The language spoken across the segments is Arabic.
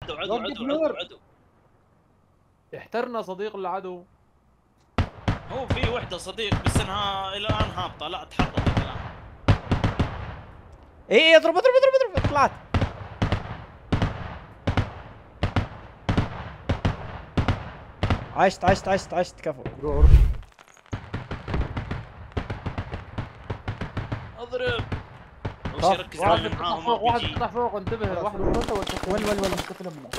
عدو. احترنا صديق العدو. هو في وحده صديق بس انها الى الان هابطه، لا تحركت الان. اي اضرب طلعت. عشت كفو. اضرب. اول شيء ركز على معاهم واحد قطع فوق انتبه. واحد وين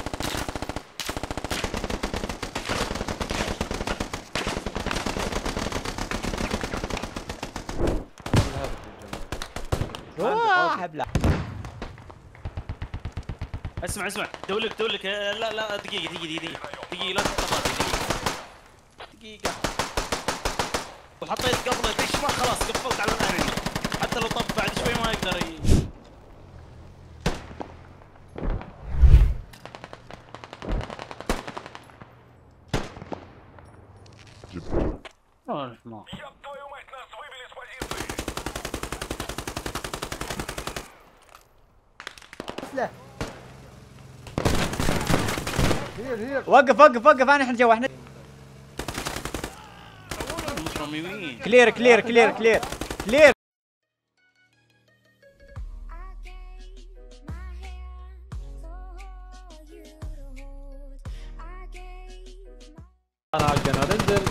حبلة. اسمع دولك لا دقيقة لا تقطع دقيقة. وحطيت قبله تشمع خلاص قفلت على الانمي، حتى لو طب بعد شوي ما يقدر وقف انا جوا احنا. كلير. انا على القناة انزل.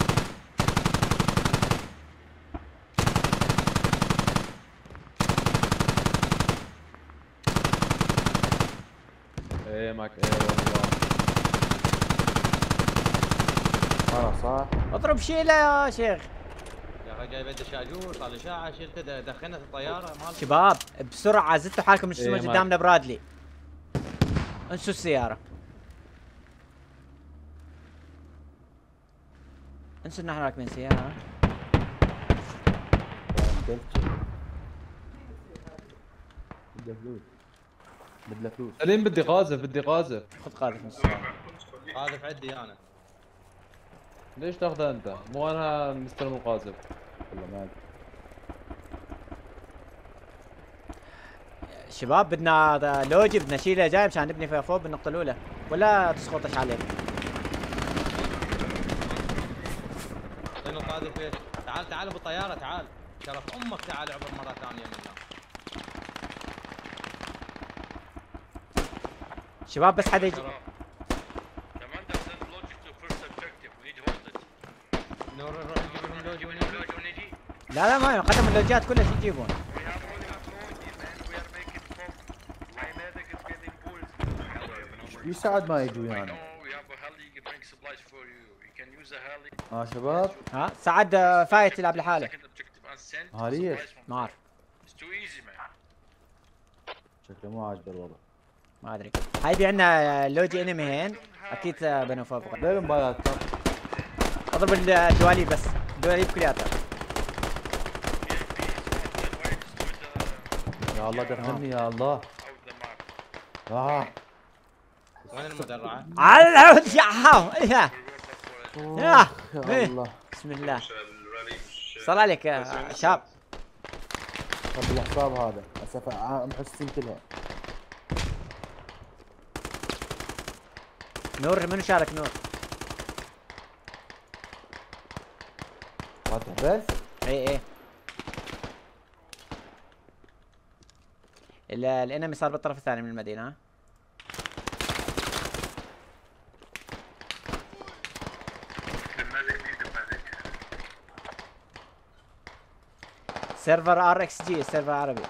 ايه معك ايه والله. خلاص صح. اضرب شيله يا شيخ. يا اخي جايب يد شاجور طال اشاعه شلته دخلنا في الطياره مال. شباب بسرعه زدتوا حالكم من السماء قدامنا برادلي. انسوا السياره. انسوا ان احنا راكبين سياره. بدله فلوس. سليم بدي قاذف خذ قاذف من السياره. قاذف عندي انا. ليش تاخذها انت؟ مو انا مستلم القاذف. والله ما ادري. شباب بدنا لوجي، بدنا شيله جاي مشان نبني فيها فوق بالنقطه الاولى، ولا تسقطش عليك. وين القاذف ايش؟ تعال بالطياره تعال. شرف امك تعال عبر مره ثانيه منا. شباب بس حدا يجي. نور نروح نجيب لهم لوجي ونجي. لا ما قدم اللوجات كلها شو يجيبون؟ يساعد ما يجوا يعني. شباب. ها سعد فايت يلعب لحاله. ليش؟ ما اعرف. شكله مو عاجبه الوضع. ما ادري. هاي عندنا لوجي انمي هين اكيد بنوا فوق. ليه المباريات؟ اضرب الدواليب بس، الدواليب كلياتها. يا الله دخلني يا الله. وين المدرعه؟ على العود يا الله. بسم الله. صل عليك يا شاب. طب الحساب هذا اسف محسين كلها. نور منو شارك نور؟ فاتح بس؟ ايه الانمي صار بالطرف الثاني من المدينة. ها سيرفر ار اكس جي، سيرفر عربي.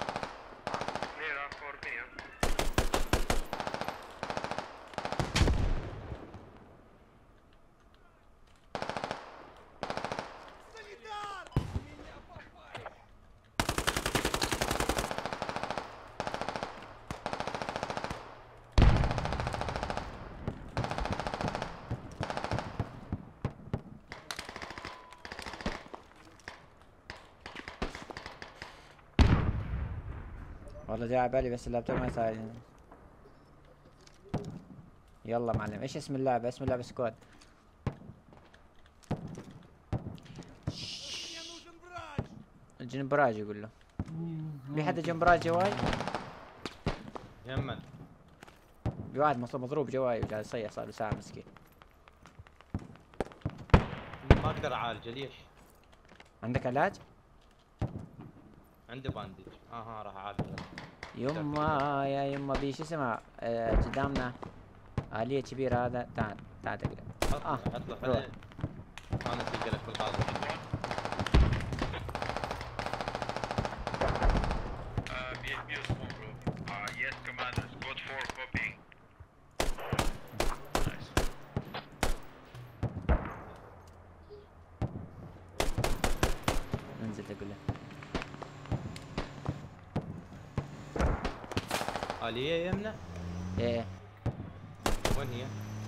والله جاي على بالي بس اللابتوب ما يساعدني. يلا معلم، ايش اسم اللعبة؟ اسم اللعبة سكواد. الجنبراج يقول له. في حدا جنبراج جواي؟ يمن. واحد مضروب جواي وجالس يصيح صار له ساعة مسكين. ما اقدر اعالجه ليش؟ عندك علاج؟ عندي باندج. راح اعالجه. يما يا يما شو اسمها قدامنا آلية كبيرة هذا. تعال تعال تقلب. اطلع خليني انا اسجلك بالقاضي. انزل اقول له. آلية يمنا؟ ايه وين هي؟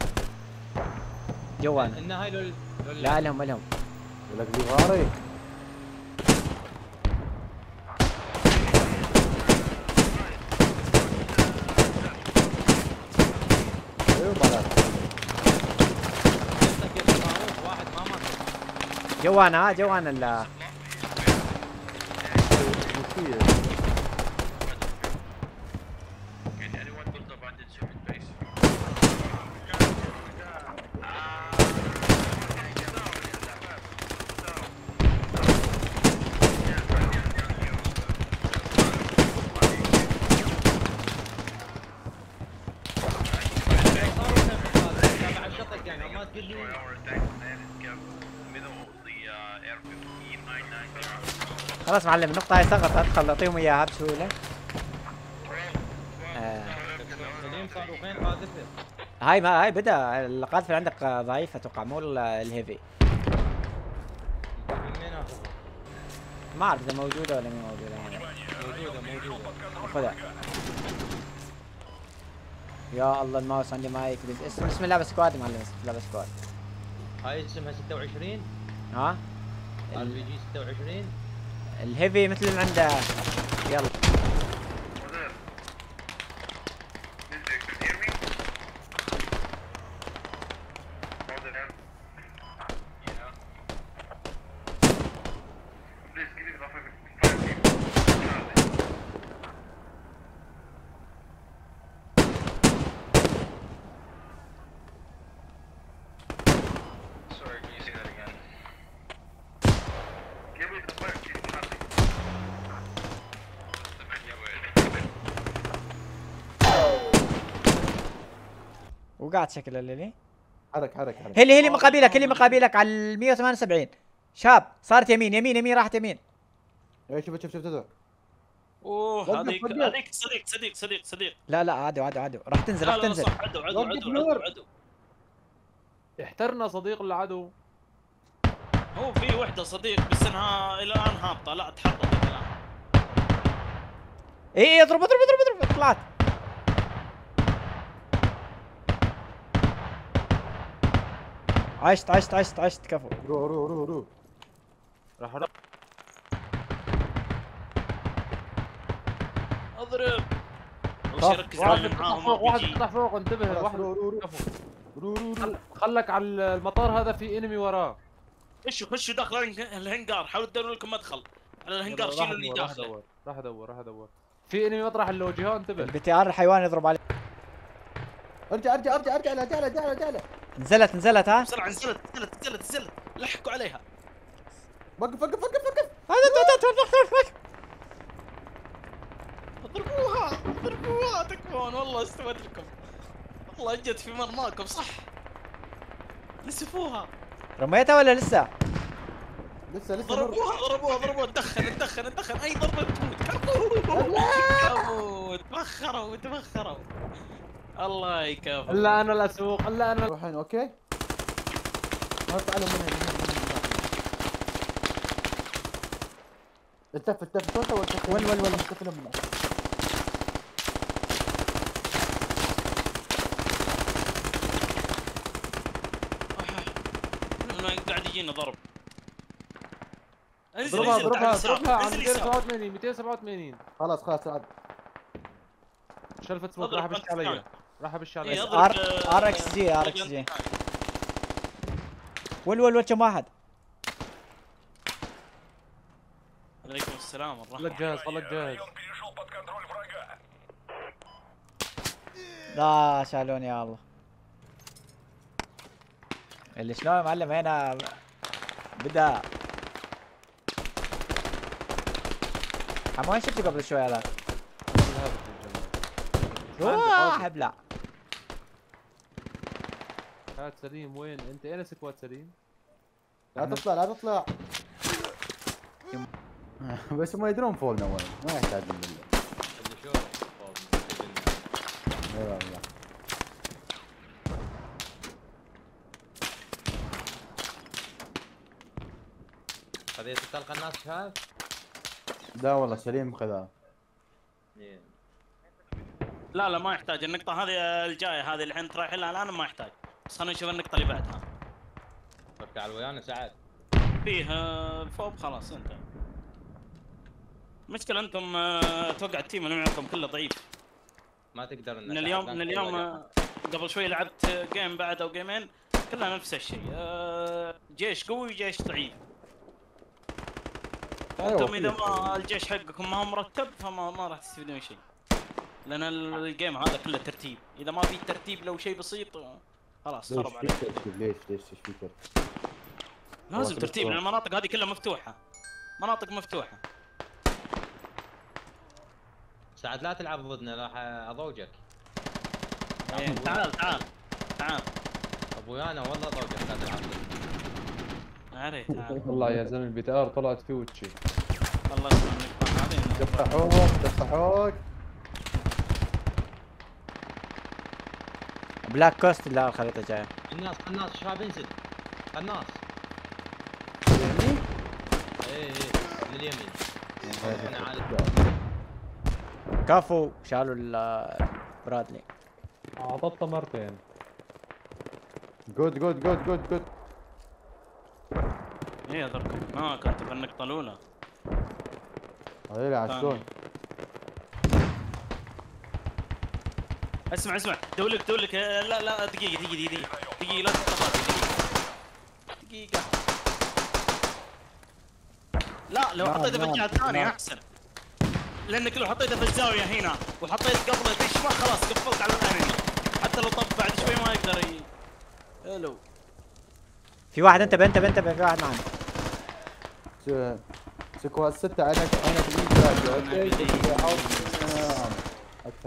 جوانا. ان هاي لا لهم لهم. يقول لك ذي غاري. ايوه طلع. واحد ما مات. جوانا جوانا ال خلاص معلم النقطة هاي سقط. ادخل اعطيهم اياها بسهولة. سليم صاروخين قاذفة. هاي ما هاي بدا القاذفة عندك ضعيفة اتوقع مو الهيفي. من وين اخذها؟ ما اعرف اذا موجودة ولا مو موجودة يعني. موجودة. خذها. يا الله الماوس عندي ما يكبس. اسم لابس سكواد معلم. لابس سكواد. هاي اسمها 26. ها RPG 26. الهيفي مثل اللي عنده. يلا وقعت شكل اللي حرك. هلي مقابلك على ال 178. شاب صارت يمين يمين راحت يمين. اي شوف اوه هذيك صديق. لا عادوا راح تنزل لا صح عدو. احترنا صديق العدو. هو في وحده صديق بس انها الى الان هابطه. لا تحطت الان. اي اضرب طلعت. عشت كفو. رو راح اضرب. واحد يطلع فوق. انتبه واحد. رو خلك على المطار هذا في انمي وراه. خشوا داخل الهنجار. حاولوا تدوروا لكم مدخل على الهنجار. شيلوا اللي داخله. راح ادور في انمي مطرح اللوجيهو. انتبه. البي ار الحيوان يضرب عليه. ارجع له. نزلت ها. بسرعه نزلت. لحقوا عليها. وقف. اضربوها تكفون. والله استوت لكم. والله جت في مرماكم صح. نسفوها. رميتها ولا لسه؟ لسه ضربوها. ندخن اي ضربه تموت. تبخروا. الله يكفو. الا انا الاسوق. روحين اوكي. تعالوا من هنا. التف وين قاعد يجينا ضرب. اضربها على 287. خلاص تعال. شلفت سموك. راح ابش علي. ار اكس جي. ول كم واحد. عليكم السلام ورحمة الله. خلك جاهز. لا شالوني يا الله. اللي شلون يا معلم هنا بدا. وين شفته قبل شوي هذا؟ روح ابلع. سعد سليم وين انت؟ اين سكواد سليم؟ لا تطلع لا تطلع. بس هم يدرون فولنا وين، ما يحتاجون بالله. اللي شوف اي والله. خذيت تلقى الناس شهاد؟ لا والله سليم خذها. إيه. لا ما يحتاج النقطة هذه الجاية، هذه الحين رايح لها الآن ما يحتاج، بس خلينا نشوف النقطة اللي بعدها. ركع ويانا سعد. فيه فوق خلاص انت. مشكلة انتم اتوقع التيم اللي معكم كله ضعيف. ما تقدر من اليوم قبل شوي لعبت جيم بعد او جيمين كلها نفس الشيء، جيش قوي وجيش ضعيف. انتم اذا ما الجيش حقكم ما هو مرتب فما راح تستفيدون شيء. لان الجيم هذا كله ترتيب، اذا ما في ترتيب لو شيء بسيط خلاص خرب عليك. ليش ايش في ترتيب؟ لازم ترتيب لان المناطق هذه كلها مفتوحة، مناطق مفتوحة. سعد لا تلعب ضدنا راح اضوجك. إيه، تعال طب ويانا والله اضوجك لا تلعب ضدنا. عريت تعال. والله يا زلمه البي تي ار طلعت فيه وتشي. الله يسلمك النقطة هذه. دفعوك. بلاك كوست. لا الخريطة جاية. الناس شباب انزل. الناس. اليمين؟ ايه من اليمين. انا عالي. كفو شالوا برادلي. اعطته مرتين. جود. ايه اذكركم كنت في النقطة الأولى. هذول عشتون. اسمع دولك لا دقيقة لا تتطرق دقيقة. لا لو حطيته في الجهة الثانية احسن، لانك لو حطيته في الزاوية هنا وحطيت قبله في الشمال خلاص قفلت على الانمي، حتى لو طب بعد شوي ما يقدر الو. في واحد انتبه في واحد معنا. سكواد 6 عينك اكثر.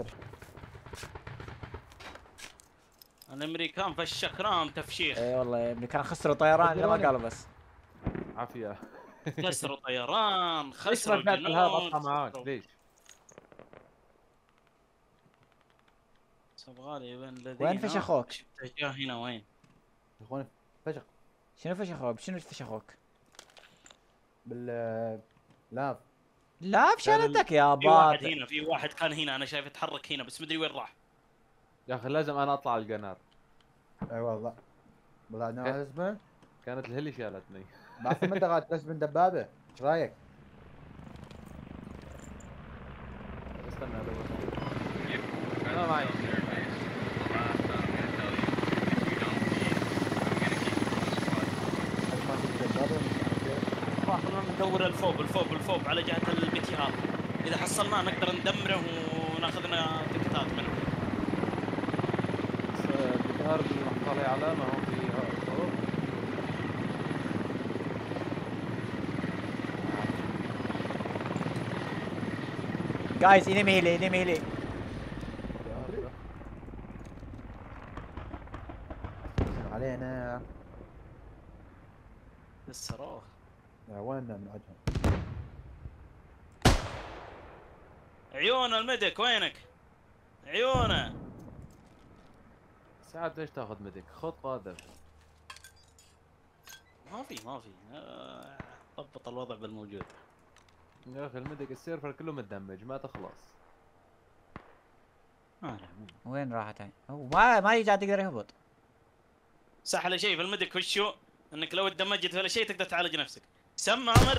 الامريكان فشخناهم تفشيخ. اي والله يا ابني كان خسروا طيران الا ما قالوا بس. عافيه. خسروا طيران ليش خسروا ما طلعت جنود. هذا اطلع معاك ليش؟ سبغالي وين وين فش اخوك؟ جا هنا وين؟ يا اخوان فشخ شنو فش اخوك؟ شنو فش اخوك؟ لاف. لا بشانتك يا في واحد باطل. هنا، في واحد كان هنا انا شايف يتحرك هنا بس مدري وين راح. يا اخي لازم انا اطلع على القنار. اي والله طلعنا اسمه. كانت الهلي شالتني. بعرف انت قاعد تسبن دبابه، ايش رايك؟ استنى انا معي. خلونا ندور الفوق على جهة البتيهات، اذا حصلناه نقدر ندمره وناخذ لنا تكتات منه. البتهار اللي محط عليه علامه هون في فوق. جايز انمي هيلي. علينا الصاروخ. يا ويننا من عجل. عيون المدك وينك؟ عيونه. ساعات ليش تاخذ مدك؟ خذ قادر. ما في ضبط الوضع بالموجود. يا اخي المدك السيرفر كله متدمج ما تخلص. وين راحت هاي؟ هو ما يجي تقدر يهبط. سهل شيء في المدك وشو؟ انك لو تدمجت ولا شيء تقدر تعالج نفسك. سم عمر.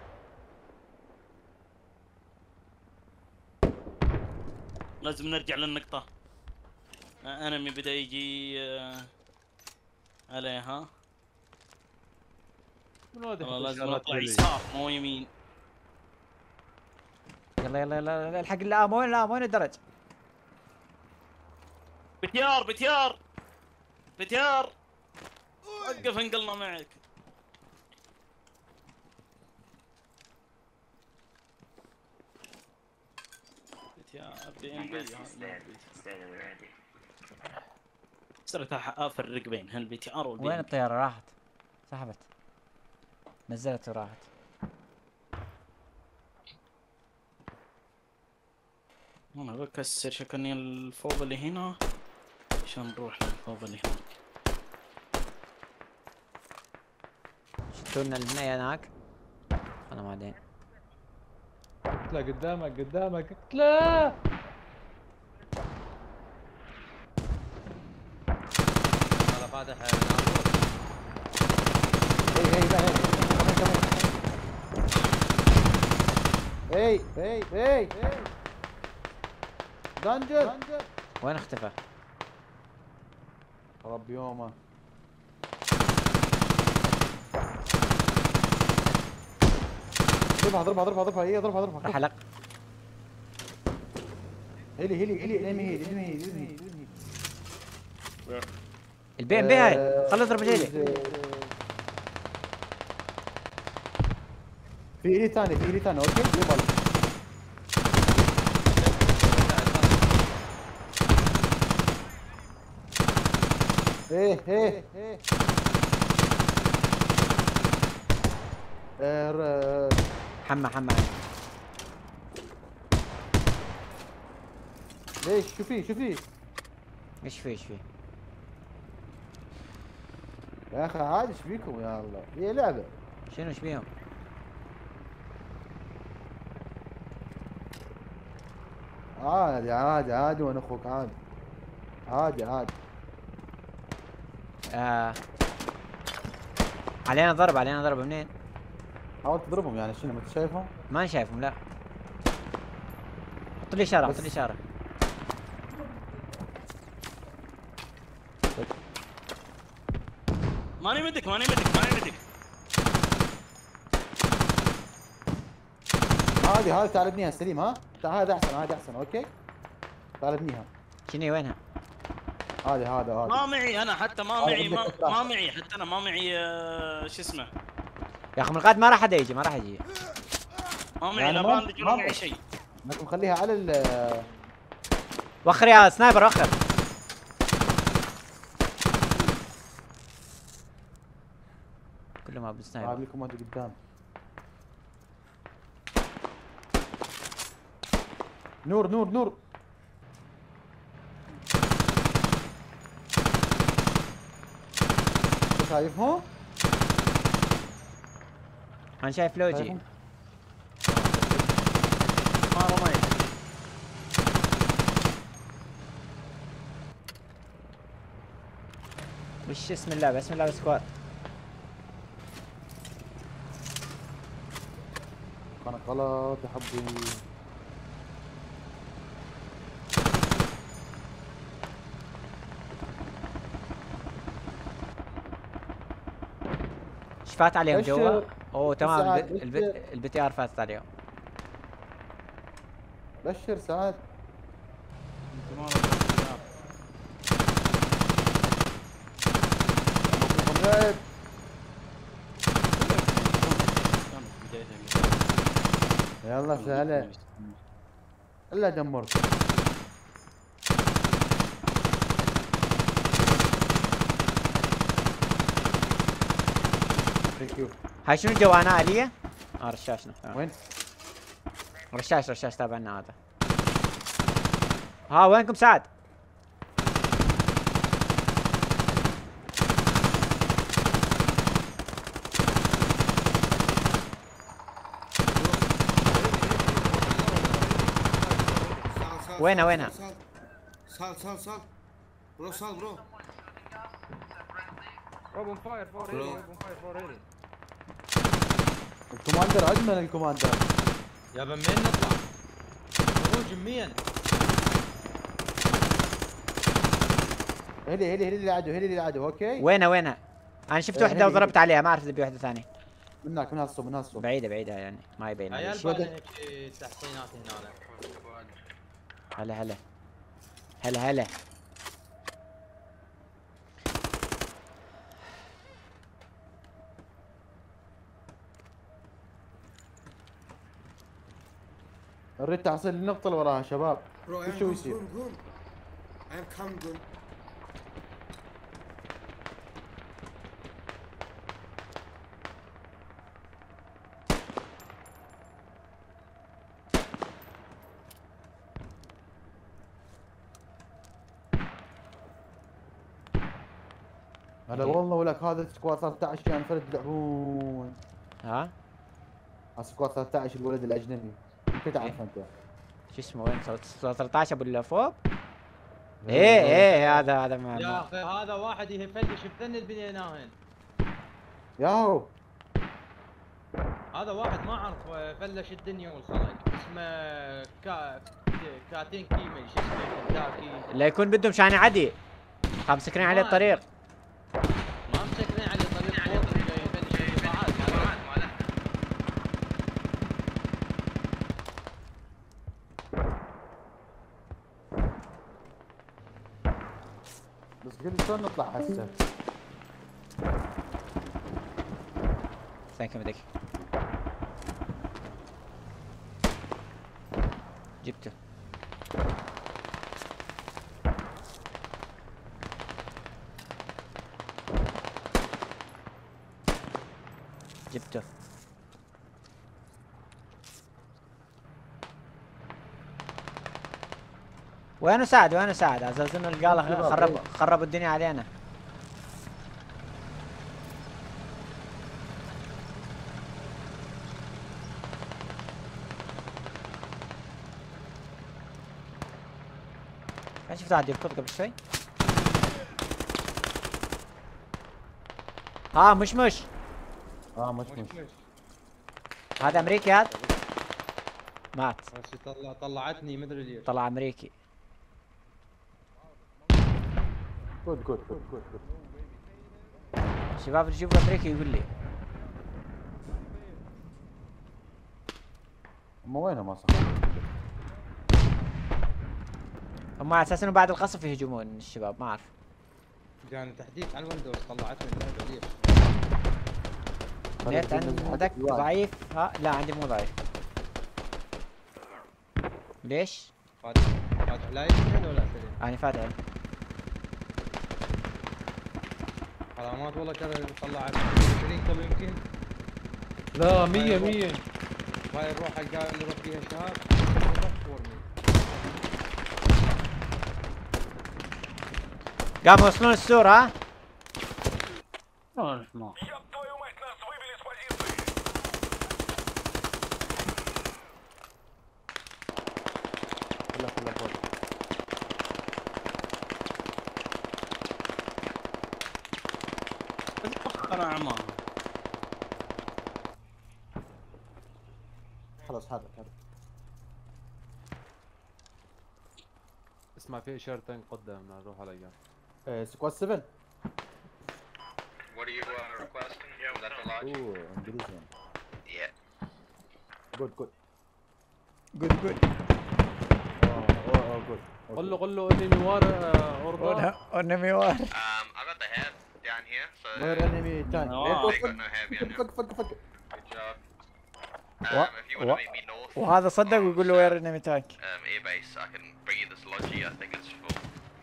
لازم نرجع للنقطة. انمي بدأ يجي عليها. والله لازم نطلع يسار مو يمين. يلا الحق الامون وين الدرج؟ بتيار بتيار بتيار. وقف انقلنا معك. بتيار بي ام بي. صرت افرق بين هالبي تي ار والبي وين ام بي. الطيارة راحت؟ سحبت. نزلت وراحت. انا بكسر شكلني الفوضى اللي هنا عشان نروح للفوضى اللي هنا. شفتوا لنا البناية هناك؟ انا بعدين. اطلع قدامك قدامك اطلع. هذا فاتح هي دنجر. وين اختفى؟ رب يومه. اضربها هي اضربها. راح حلق. هيلي البي ام بي هاي خلص اضرب جيلي. في إلي ثاني اوكي يلا. ايه حمى ليش شو فيه ايش فيه يا اخي عادي ايش فيكم يا الله هي لعبه. شنو ايش بيهم؟ عادي وانا اخوك عادي. علينا ضرب منين؟ حاول تضربهم يعني شنو ما انت شايفهم؟ ما شايفهم لا. حط لي اشاره. ماني مدك. هذه تعال ابنيها سليم. ها هذا احسن اوكي. تعال ابنيها. شنو وينها؟ هذا ما معي انا حتى ما معي حتى انا ما معي شو اسمه. يا اخي من القائد ما راح حدا يجي. ما معي يعني لا باندج ولا معي شيء. انك مخليها على ال. وخر يا سنايبر وخر. كله ما بالسنايبر. جايب لكم انت قدام. نور شايفهم؟ انا شايف لوجي. ما رميت. وش اسم اللعبة سكواد. كان غلط يا حبي. ايش فات عليهم جوا؟ اوه تمام. سعد، البي تي ار فاتت عليهم. بشر سعد. انت ما رايك؟ يلا سهلة. الا دمرت. هاي شنو الجوانة آلية؟ رشاشنا. وين؟ رشاش تابعنا هذا. ها وينكم سعد؟ وينها؟ سال برو اوبن فاير فور هيلي. الكوماندر اجمل الكوماندر. يا من نطلع؟ خروج منين؟ هلي اللي عدو اوكي. وينها؟ انا شفت وحده وضربت عليها ما اعرف اذا في وحده ثانيه. من هالصوب. بعيده يعني ما يبين. عيال شو بالي هيك تحسينات هنا. هلا نريد تحصيل النقطة اللي وراها شباب. Bro, وش هو يصير؟ قوم. I am coming, قوم. هلا والله ولك هذا سكواد 13 كان فرد يلعبون. ها سكواد 13 الولد الاجنبي. كيف تعرف انت؟ شو اسمه وين 13 ابو اللي فوق؟ ايه هذا يا ما اخي هذا واحد يفلش بثني البنيه هنا. ياهو هذا واحد ما اعرف فلش الدنيا والخلق اسمه كاتين كيمي شو اسمه كنتاكي. لا يكون بدهم شان عدي مسكرين عليه الطريق. ما مسكرين عليه الطريق فوق يفلش القطاعات ماله. بس قلت شلون نطلع هسه؟ ثانك يو مدك جبته. جبته. وينه سعد؟ وينه سعد؟ عزازنا القاله خربوا الدنيا علينا. كان شفت واحد يركض قبل شوي. مش مش هذا امريكي هذا مات. بس طلعتني مدري ليش. طلع امريكي. جود شباب اللي يشوفوا امريكي يقول لي. هم وينهم اصلا؟ هم على اساس انه بعد القصف يهجمون الشباب ما اعرف. يعني تحديث على الويندوز طلعتني اللعبه ليش؟ نت عندك ضعيف؟ لا عندي مو ضعيف. ليش؟ فاتح لايف ولا سليم؟ انا فاتح. علامات والله كذا طلعت سليم قبل يمكن. لا 100 هاي نروح حق اللي يروح فيها شهر. قاموا يوصلون السور. ها؟ الحمار. كله فوق. انا عمار. خلاص حرك. اسمع في اشارتين قدامنا نروح عليها. سكواد 7. What are you requesting? Was that the lodge? اوه انجليزي. Yeah. جود. جود جود. قل له اني نوار اوربا. انمي وار. I got the head down here, so غير انمي تاني. they got no heavy on now. فك. Good job. If you want to meet me north, وهذا صدق ويقول له وير انمي تانك. air base, I can bring you this lodgy. I think it's full.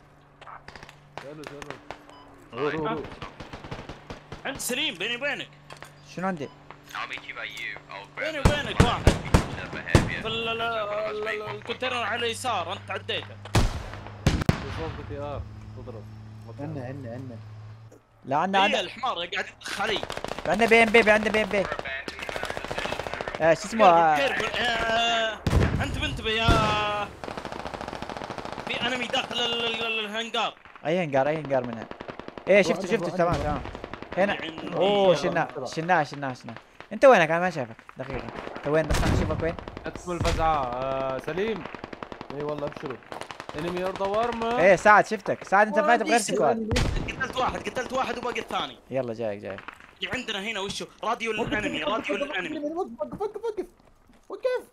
روح. عند سليم بيني وبينك. شنو عندي؟ I'll meet you by you. I'll grab بيني a وبينك واحد. have a heavy. في الكونتينر على اليسار انت عديته. صوب تي ار تضرب. عنا. لا عندنا هي الحمار قاعد يدخ علي. عندنا بي ام بي عندنا بي ام بي. شو اسمه؟ انت بنتبه يا في انمي داخل الهنجار. اي هنجار منها. ايه شفته تمام. هنا. اوه شلناه. انت وينك؟ انا ما شايفك. دقيقة. انت وين بس خليني اشوفك وين؟ اسم الفزعة. سليم. اي والله ابشروا. انمي ارض ورمة. ايه سعد شفتك. سعد انت فايت بغير سكواد. قتلت واحد وباقي الثاني. يلا جايك. اللي عندنا هنا وشو؟ راديو الانمي. وقف.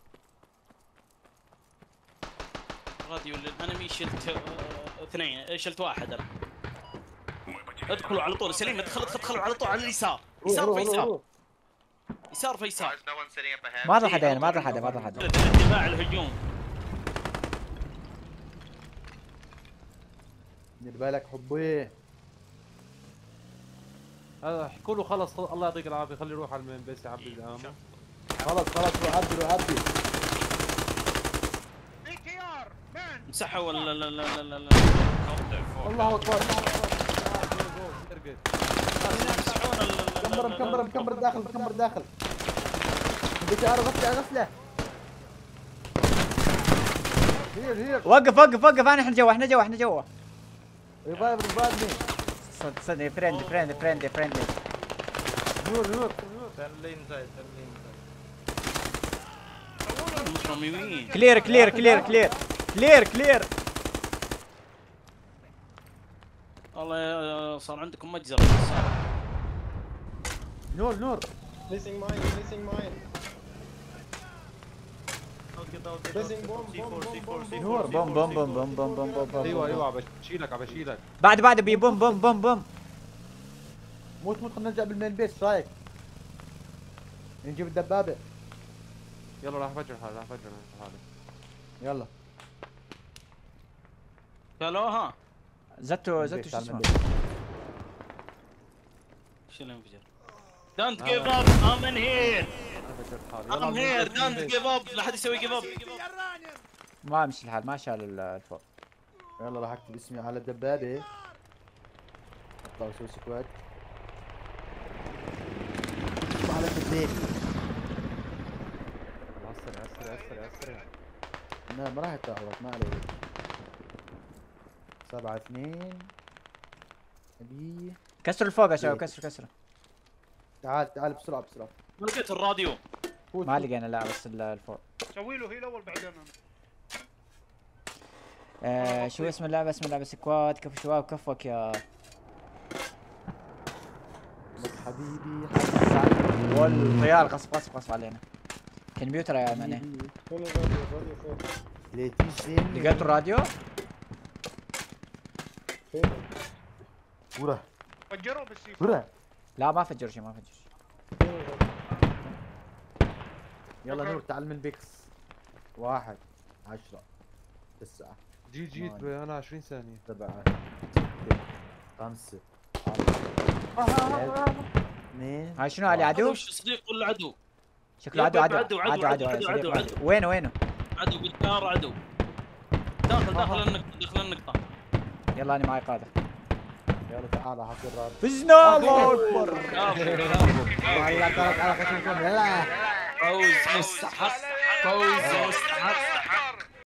راديو الانمي شلت اثنين، شلت واحد انا. ادخلوا على طول سليم، ادخلوا على طول على اليسار. يسار في يسار. يسار فيسار. There's no one sitting up ahead. ما ضل حدا هنا، ما ضل حدا، ما ضل حدا. اندفاع الهجوم. دير بالك حبي. هذا احكوا له خلص الله يعطيك العافيه خليه يروح على المين بيس يعبي الامام. خلص روح عبي روح عبي. مسحوا ولا لا لا لا لا لا. الله اكبر. مكمبر داخل. بدي اعرف غسله. هير. وقف احنا جوا. ريفايفني. صدق فريندلي. نور. تنلين زايد. مصممين. كلير. والله صار عندكم مجزرة. نور. Placing mine. Placing bomb. نور. بوم. ايوه عم بشيلك. بعد بي بوم. موت خلينا نرجع بالمين بيس ايش رايك؟ نجيب الدبابة. يلا راح افجر هذا. يلا. شالوها. زتوا شو اسمه. شو اللي انفجر؟ Don't give up. I'm in here. I'm here. Don't give up. لا حد يسوي give up. ما مشي الحال، ما شال الفوق. يلا راح اكتب اسمي على الدبابة. اطلع اسوي سكواد. على الاثنين. اسرع. لا ما راح يتعرض ما عليه. 7-2. ابي كسروا الفوق يا شباب، كسروا. تعال بسرعة. ما لقيت الراديو. ما لقينا لا بس الفوق. سوي له هيل اول بعدين شو اسم اللعبة؟ سكواد. كفو شباب كفوك يا حبيبي. والطيار قصف علينا. كمبيوتر يا ماني. لقيتوا الراديو؟ فجروا بس لا ما فجروا شيء. يلا نور تعال من بيكس. 1 10 9 جيت انا 20 ثانية. 7 6 5 4 2. هاي شنو علي عدو؟ وش صديق ولا عدو؟ شكله عدو. وينه؟ عدو بالدار عدو. داخل النقطة. يلا انا معي قادة. يلا تعال راح اصير راد. فزنا الله اكبر. يلا تعال خشوكم يلا. فوز مستحق.